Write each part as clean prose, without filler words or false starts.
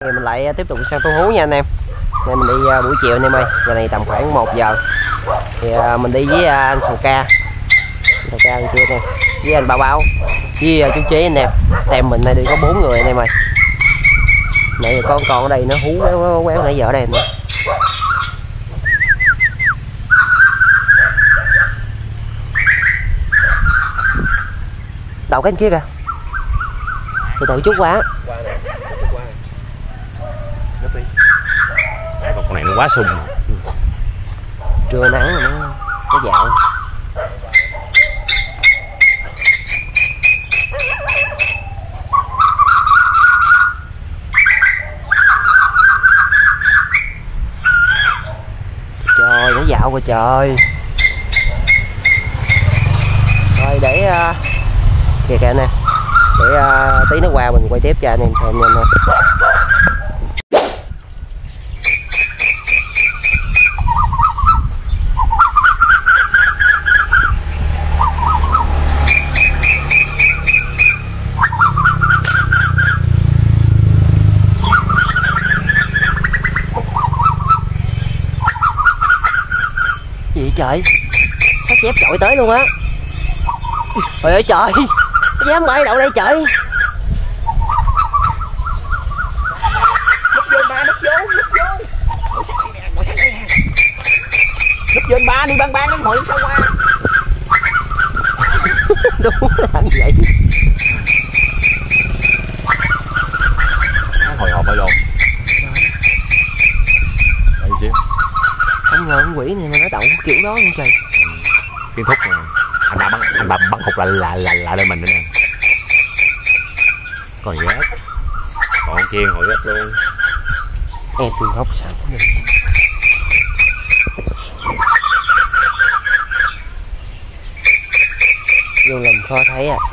Thì mình lại tiếp tục săn tô hú nha anh em. Này mình đi buổi chiều anh em ơi. Giờ này tầm khoảng 1 giờ. Thì mình đi với anh Sầu Ca. Anh Sầu Ca bên kia nè. Với anh Bảo Bảo. Với chú Chế anh em. Tem mình này đi có 4 người anh em ơi. Nãy con ở đây nó hú quéo nãy giờ ở đây anh em. Đậu cái kia kìa. Từ từ chút quá. Con này nó quá sung. Trưa nắng mà nó dạo. Trời nó dạo rồi trời. Rồi để kìa kìa nè. Để tí nó qua mình quay tiếp cho anh em xem nha anh em. Gì trời, sao chép chọi tới luôn á. Trời ơi trời, nó dám bay đậu đây trời. Núp vô ba, núp vô. Núp vô ba đi băng đến hồi sao qua. Đúng là anh vậy. Hồi hộp ở luôn. Đấy chứ. Không ngờ con quỷ này mà nó đậu kiểu đó luôn trời. Kiến thức mà. Anh bà bắn hụt là lên mình nữa nè. Còn ghét. Còn chiên hồi ghét luôn. Em tôi góc sao cũng được. Vô làm khó thấy à.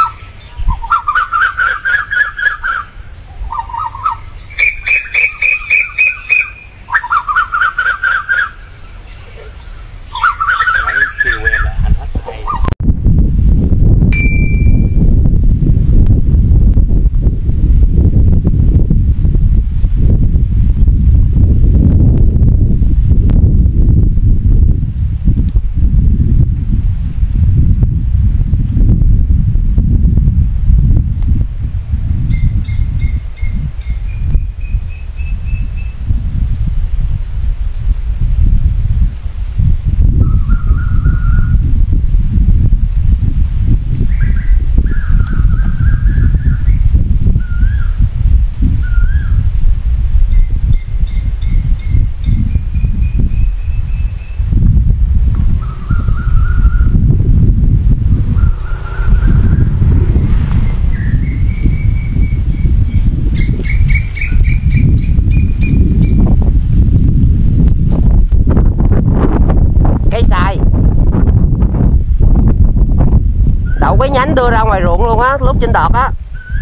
Cái nhánh đưa ra ngoài ruộng luôn á, lúc trên đọt á.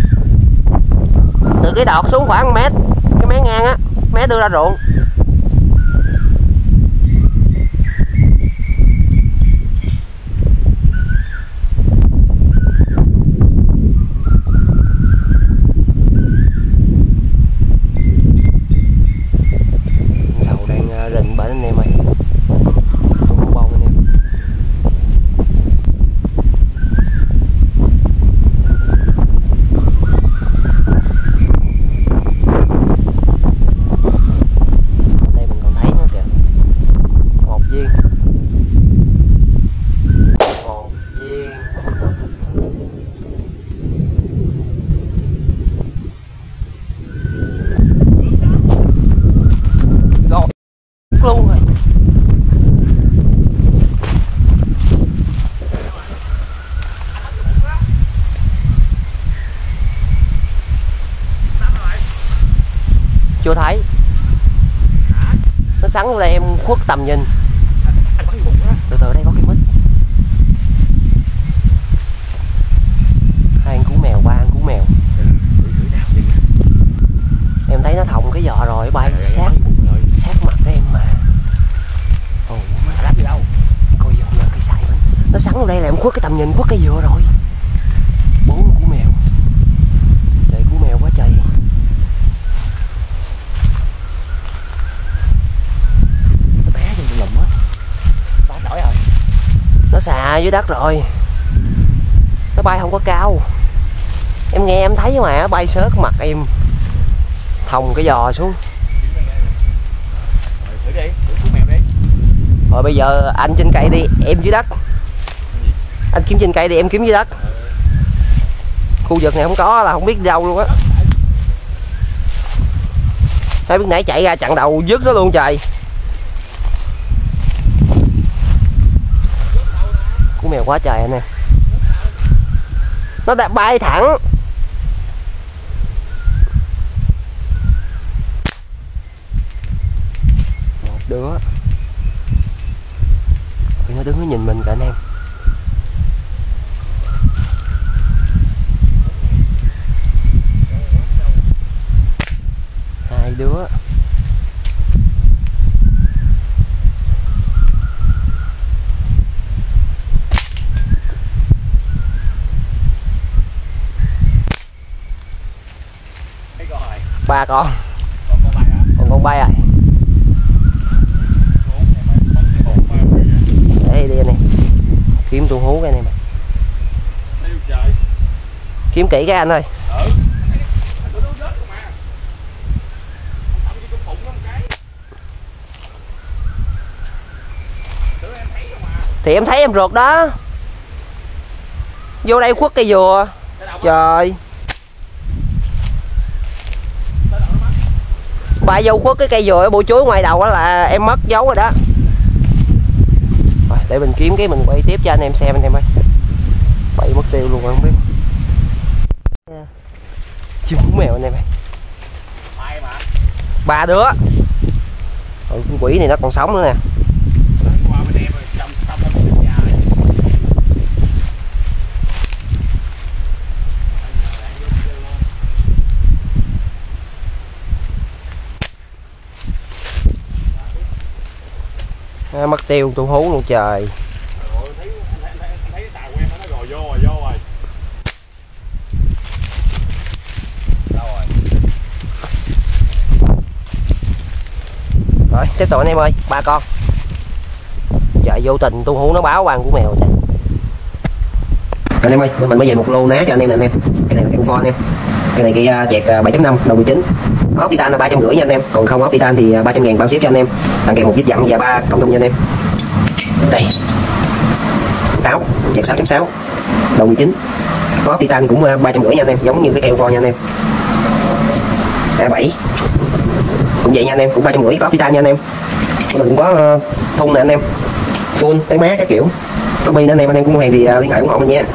Từ cái đọt xuống khoảng 1 mét, cái mé ngang á, mé đưa ra ruộng. Sầu đang rình bệnh anh em ơi. Bông anh em. Luôn rồi. Chưa thấy. Nó sắn ở đây em khuất tầm nhìn. Từ từ đây có cái mít. 2 con cú mèo, 3 con cú mèo. Em thấy nó thòng cái giò rồi bay sát mặt em mà. Ồ, đáp gì đâu. Coi vô là cái sai mình. Nó sắn ở đây là em khuất cái tầm nhìn, khuất cái dừa rồi. 4 cú mèo. Trời cú mèo quá trời. lạ dưới đất rồi. Nó bay không có cao. Em nghe em thấy mà nó bay sớt mặt em thòng cái giò xuống. Thử đi, thử cú mèo đi. Rồi bây giờ anh trên cây đi, em dưới đất. Anh kiếm trên cây đi, em kiếm dưới đất. Khu vực này không có là không biết đi đâu luôn á. Thấy biết nãy chạy ra chặn đầu dứt nó luôn trời. Cú mèo quá trời anh em. Nó đã bay thẳng. Một đứa. Nó đứng nó nhìn mình cả anh em. Hai đứa. Ba con. Còn con bay à. Để đi anh em. Kiếm tu hú cái này mà. Kiếm kỹ cái anh ơi. Thì em thấy em rượt đó. Vô đây khuất cây dừa. Trời. Bay vô khuất cái cây dừa bụi chuối ngoài đầu đó là em mất dấu rồi đó. Rồi, để mình kiếm cái mình quay tiếp cho anh em xem anh em ơi. Bay mất tiêu luôn rồi không biết. Chim cú mèo anh em ơi. Ba đứa. Con quỷ này nó còn sống nữa nè. Mất tiêu tu hú luôn trời. Rồi tiếp tục anh em ơi, ba con. Trời vô tình tu hú nó báo quan của mèo trời. Anh em ơi, mình mới về một lô ná cho anh em nè anh em. Cái này là con phone anh em. Cái này cái chẹt 7.5 đầu 19. Có ốc titan là 350 nha anh em, còn không ốc titan thì 300.000 bao ship cho anh em. Tặng kèm một chiếc dặn và 3 cộng thông cho anh em. Đây. Áo chẹt 6.6 đầu 19. Có ốc titan cũng 350 nha anh em, giống như cái keo phone nha anh em. A7 cũng vậy nha anh em, cũng 350 có ốc titan nha anh em. Mình cũng có thun nè anh em, full tới má các kiểu. Có pin anh em cũng mua hàng thì liên hệ ủng hộ mình nha.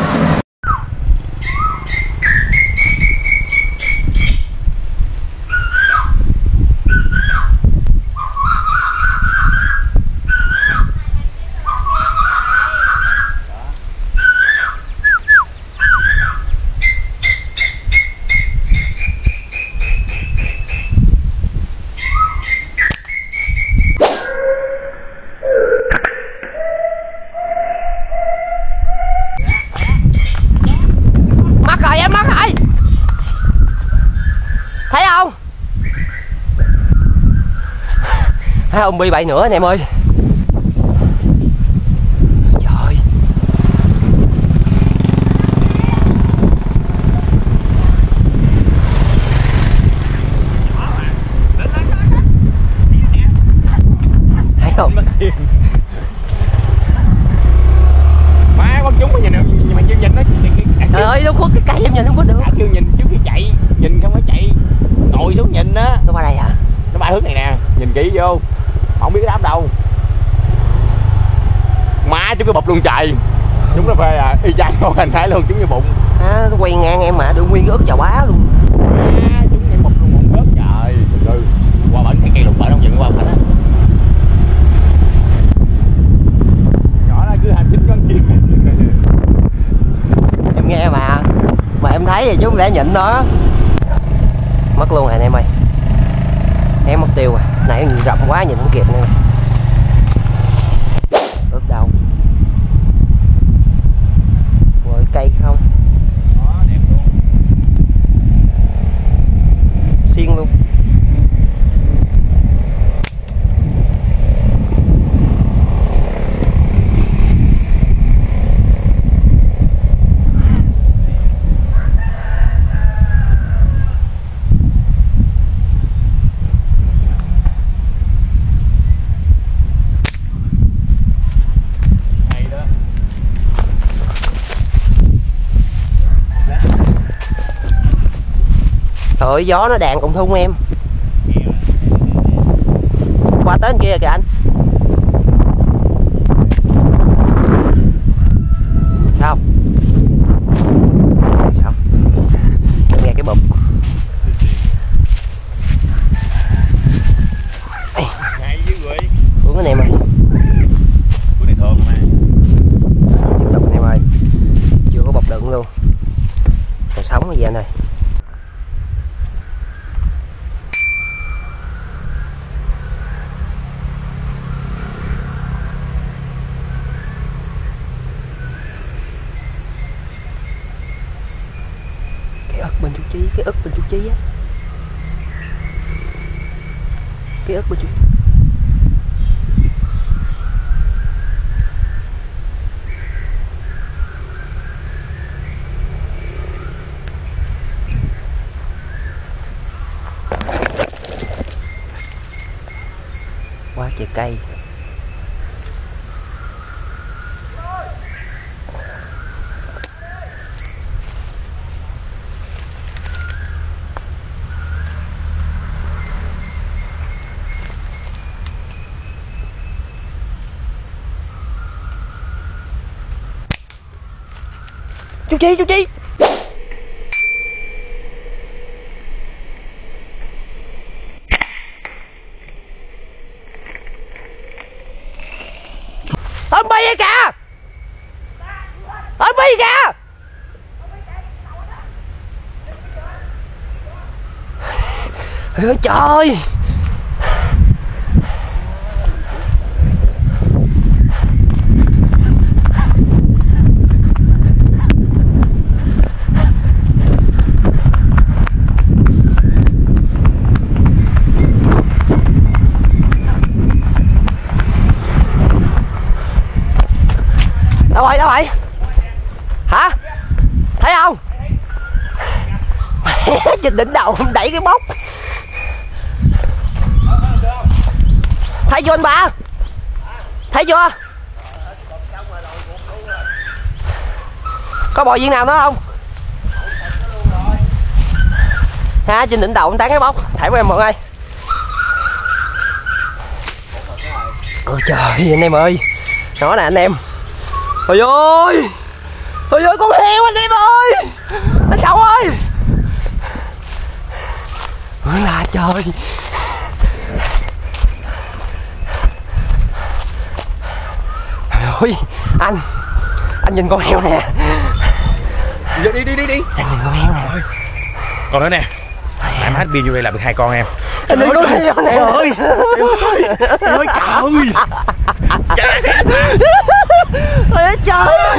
Ông bi bậy nữa anh em ơi. Trời. Thấy không? Má con chúng có nhìn mà chưa nhìn nó. Trời ơi nó khuất cái cây em nhìn không có được. Chưa nhìn trước khi chạy, nhìn không phải chạy. Ngồi xuống nhìn á. Nó qua đây hả? Nó bay hướng này nè, nhìn kỹ vô. Không biết cái đám đâu. Má chúng cái bụp luôn trời. Chúng nó phê à, y chang con anh thấy luôn, chúng như bụng. À, nó quay ngang em mà, đưa nguyên ớt chà bá luôn. Má chúng như bụp luôn bụng ớt trời. Ừ. Qua bển cái cây lục bển không chừng qua bển á. Nhỏ ra cứ hành chính con chim. Em nghe mà em thấy thì chúng đã nhịn đó. Mất luôn rồi anh em ơi. Em mất tiêu rồi. Nãy nhiều rộng quá nhìn không kịp nữa. Ướt đâu. Rồi cây không. Đó, đẹp luôn. Xiên luôn. ơi, gió nó đàn cùng thun em. Qua tới bên kia kìa anh. Sao? Sao? Nghe cái bụp. Ngay dưới người. Uống anh em ơi. Cái này thơm mà. Tiếp tục anh em ơi. Chưa có bọc đựng luôn. Còn sống cái gì anh ơi. Cái ớt bên chú Chí, cái ớt bên chú Chí á. Cái ớt bên chú. Quá trời cây. Chú Chi, chú Chi. Ôm bi kìa. Ôm bi kìa. Ôi trời. Đâu rồi? Hả? Thấy không? Trên đỉnh đầu đẩy cái bốc. Thấy chưa anh ba? Thấy chưa? Có bò viên nào nữa không? Ha, trên đỉnh đầu ông tán cái bốc. Thảy của em mọi người. Ôi trời anh em ơi. Nó nè anh em. Ôi ơi. Ôi ơi con heo anh em ơi. Anh Sậu ơi. Ôi là trời. Ôi anh nhìn con heo nè. Đi. Anh nhìn con heo nè. Còn nữa nè. Em hết pin vô đây là được 2 con em. Anh nhìn con heo nè. Ơi. Ôi trời. Ôi trời.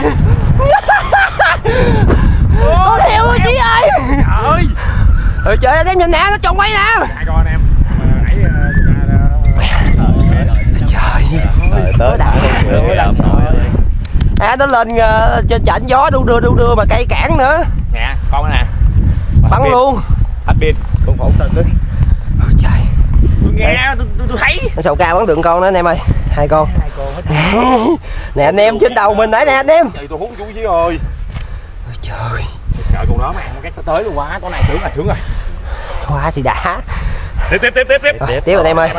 Con heo ơi Chí ơi. Trời. Ôi trời anh em nhìn nè, nó tròn quay nè. 2 con em. Trời. Tới nó lên trên chảnh gió đu đưa mà cây cản nữa. Nè, con đó nè. Bắn luôn. Hết pin. Con phổ tình đó. Ôi trời. Tôi nghe, tôi thấy. Anh Sậu Ca bắn được con nữa anh em ơi. 2 con. Nè anh em trên đầu mình đấy nè anh em. Trời tôi hút chú chứ ơi. Ôi trời. Trời con đó mà ăn cái tới luôn quá, con này sướng rồi. Quá thì đã. Tiếp. Rồi, tiếp anh em ơi.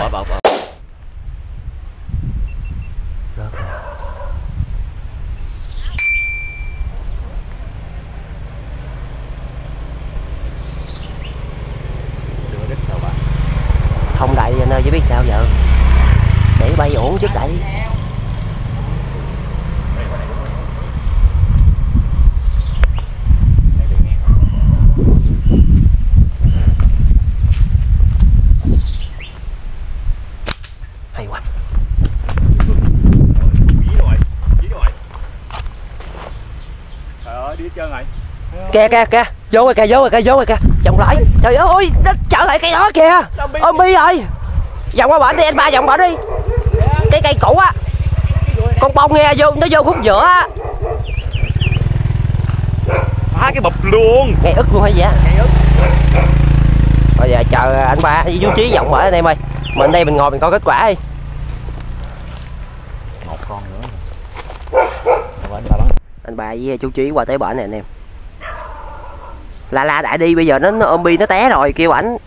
Thông đại đi anh ơi chứ biết sao giờ. Để bay ổn trước đại đi. Hay quá. Trời ơi đi hết trơn rồi. Kìa vô rồi kìa vòng lại. Trời ơi nó trở lại cây đó kìa. Ôm bi rồi. Vòng qua bển đi anh ba, vòng bển đi. Cái cây cũ á. Con bông nghe vô, nó vô khúc giữa á. Phá cái bụp luôn. Cây ức luôn hay gì á. Bây giờ chờ anh ba với chú Chí vòng bển anh em ơi. Mình đây mình ngồi mình coi kết quả đi. 1 con nữa. Anh ba với chú Chí qua tới bển này anh em. La đại đi, bây giờ nó ôm bi nó té rồi, kêu ảnh.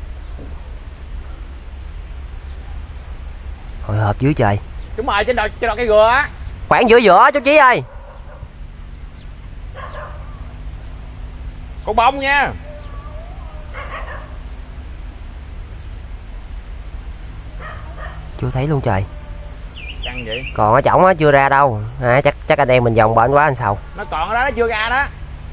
Hồi hộp dưới trời. Chúng mày trên đọt cây gừa á. Khoảng giữa chú Chí ơi. Con bông nha. Chưa thấy luôn trời. Căng vậy. Còn ở trỏng á chưa ra đâu. Chắc anh em mình vòng bệnh quá anh Sầu. Nó còn ở đó, nó chưa ra đó.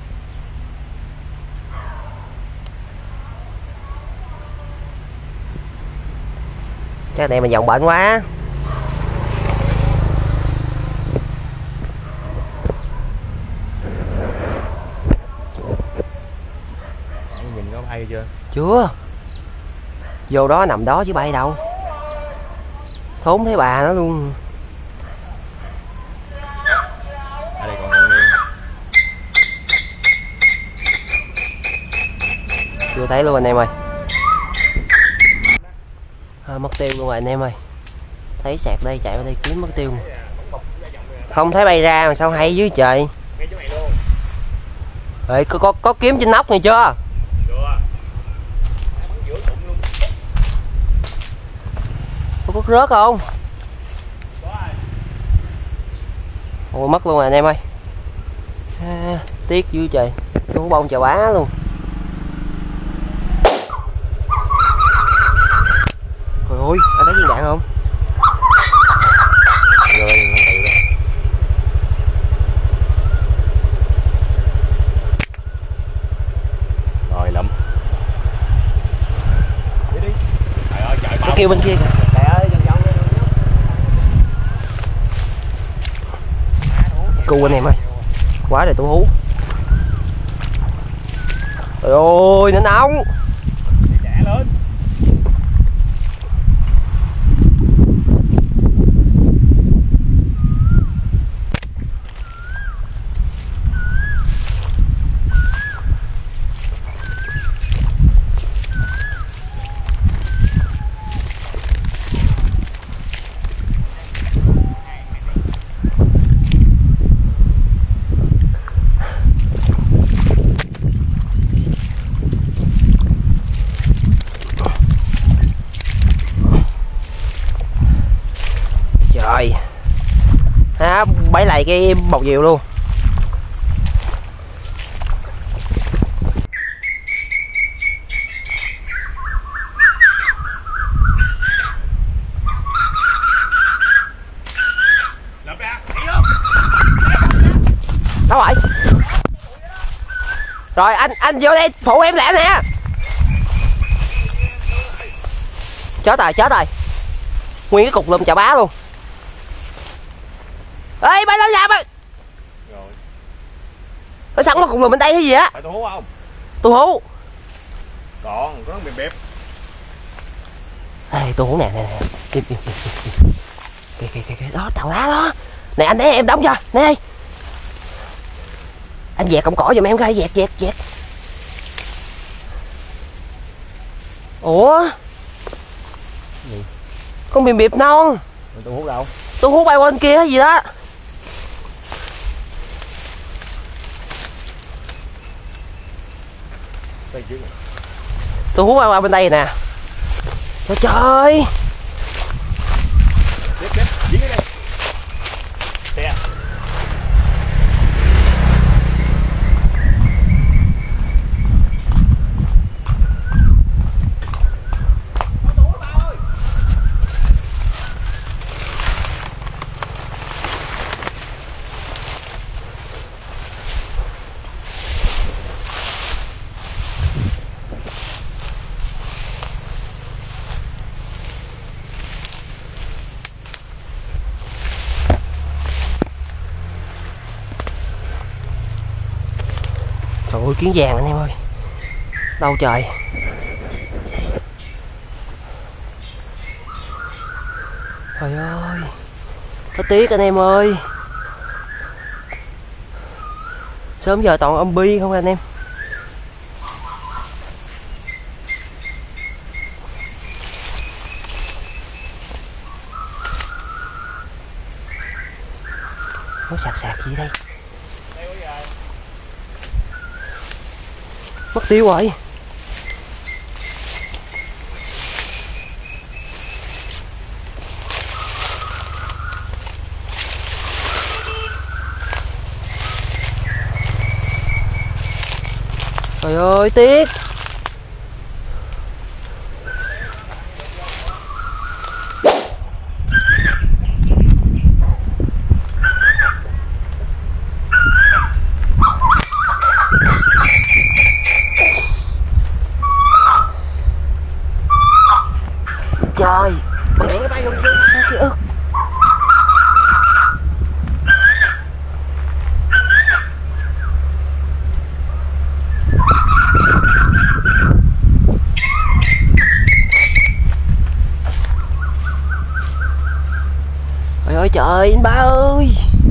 Chắc anh em mình vòng bệnh quá. Nhìn có bay chưa? Chưa. Vô đó nằm đó chứ bay đâu. Thốn thấy bà nó luôn. Ở đây còn con niên. Chưa thấy luôn anh em ơi. Mất tiêu luôn rồi anh em ơi. Thấy sạc đây chạy vào đây kiếm mất tiêu. Không thấy bay ra mà sao hay dưới trời. Ê, có kiếm trên nóc này chưa? Có rớt không? Ôi mất luôn rồi anh em ơi. Tiếc dưới trời. Thú bông chà bá luôn. Trời ơi, anh thấy viên đạn không? Rồi lụm. Nó kêu bên kia kìa. Cu anh em ơi. Quá trời tủ hú. Trời ơi, nó nóng. Trời. Bẫy lại cái bọc diều luôn. Đâu rồi? Rồi anh vô đây phụ em lại nè. Chết rồi. Nguyên cái cục lùm chà bá luôn. Ê bay đâu ra bay. Rồi. Nó sẵn một cục lùm bên đây hay gì á? Phải tu hú không? Tu hú. Còn có bẹp bẹp. Ê tu hú nè. Kìa. Đó tàu lá đó. Nè anh để em đóng cho. Nè. Anh dẹt cọng cỏ giùm em coi, dẹt. Ủa? Gì? Con bìm bịp non. Tu hú đâu? Tu hú bay qua bên kia hay gì đó. Tu hú bay qua bên đây nè. Trời ơi. Dính ở đây. Xe. Trời ơi kiến vàng anh em ơi. Đâu trời. Trời ơi. Có tiếc anh em ơi. Sớm giờ toàn âm bi không anh em. Có sạc gì đây? mất tiêu rồi. Trời ơi tiếc. Trời ơi, bay không sao kìa ức. Trời ơi trời anh ba ơi.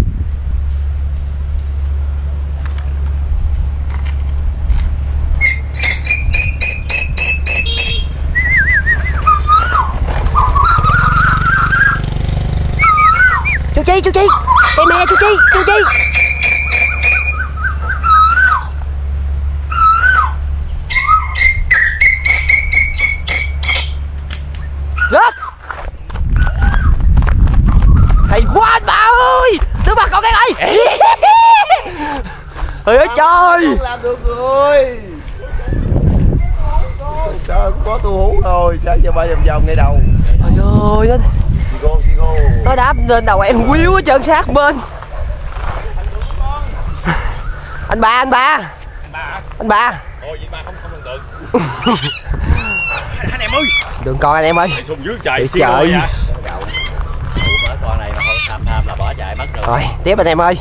Chú Chi đây nè chú Chi rớt. Hay quá anh ba ơi, đứa mặt con cái ơi. Trời ơi trời, làm được rồi. Trời, có tu hú rồi, sao giờ ba vòng ngay đầu. trời ơi Sigo. nó đáp lên đầu em quýu hết trơn sát bên. Anh ba Thôi vậy ba không cần tượng. Anh em ơi, đừng coi anh em ơi. xuống dưới trời Trời ơi. vậy. Mở con này mà không tham là bỏ chạy mất rồi. Rồi tiếp anh em ơi.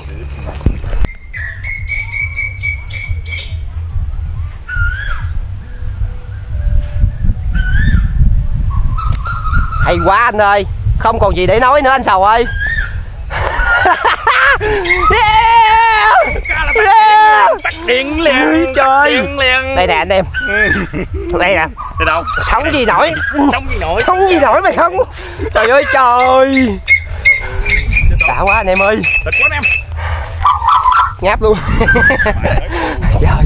Hay quá anh ơi, không còn gì để nói nữa anh Sầu ơi. Tắt điện liền. Trời. Điện liền. Đây nè anh em. Đây nè. Đây đâu? Sống gì nổi. Sống gì nổi. Sống gì nổi mà sống. Trời ơi trời. Đã quá anh em ơi. Thịt quá anh em. Ngáp luôn. Trời.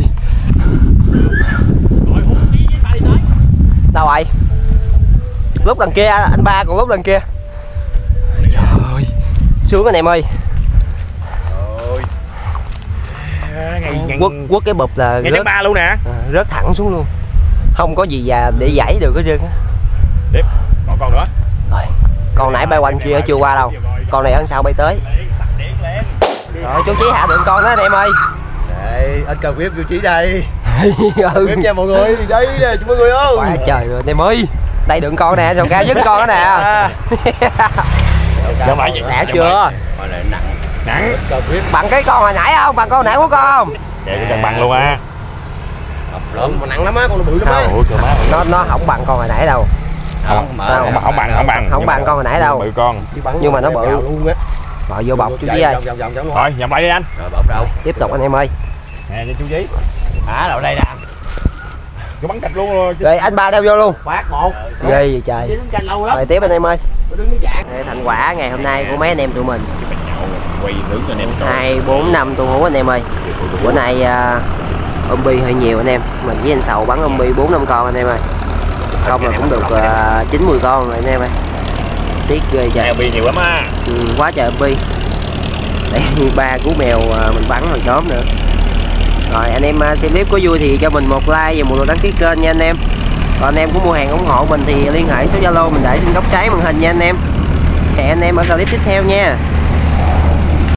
Đâu rồi? Lúc đằng kia anh ba còn lúc đằng kia. Trời ơi. Sướng anh em ơi. Quất cái bụp là Ngay tháng 3 luôn nè. rớt thẳng xuống luôn. Không có gì để giãy được hết trơn á. Tiếp, còn con nữa. Rồi, con nãy bay quanh kia chưa qua đâu. Con này ở sau bay tới. Rồi chú Chí hạ đường con đó anh em ơi. Đây, anh cần whip chú Chí đây. Ừ. Whip nha mọi người, đây nè mọi người ơi. Quá trời rồi anh em ơi. Đây đường con nè, Sầu Ca dứt con đó nè. Dạ phải vậy. Nè chưa? Con này nặng. Nặng. Bằng cái con hồi nãy không? Bằng con hồi nãy của con. Vậy thì bằng luôn á. Lớn mà nặng lắm á, con nó bự lắm á. Ủa trời má. Nó không bằng con hồi nãy đâu. Không bằng. Không bằng con hồi nãy đâu. Bự con. Nhưng mà nó bự. Luôn á. Rồi vô bọc chú Chí ơi. Vòng. Rồi, nhầm lại đi anh. Rồi bọc đâu? Tiếp tục anh em ơi. Nè cho chú Chí. Đâu đây nè. Cứ bắn thịt luôn rồi. Rồi anh ba đeo vô luôn. Phát một. Ghê vậy trời. Đứng canh lâu lắm. Rồi tiếp anh em ơi. Đứng cái dạng. Đây, thành quả ngày hôm nay của mấy anh em tụi mình. Quay nướng cho anh em. 2-4 năm tu hú anh em ơi. Bữa nay ôm bi hơi nhiều anh em. Mình với anh Sầu bắn ôm bi 4-5 con anh em ơi. Không là cũng được 90 con rồi anh em ơi. Tiếc ghê trời. Bi nhiều lắm á. Quá trời ôm bi. Đây 3 cú mèo mình bắn hồi sớm nữa. Rồi anh em xem clip có vui thì cho mình một like và một lượt đăng ký kênh nha anh em. Còn anh em cũng mua hàng ủng hộ mình thì liên hệ số Zalo mình để trên góc trái màn hình nha anh em. Hẹn anh em ở clip tiếp theo nha.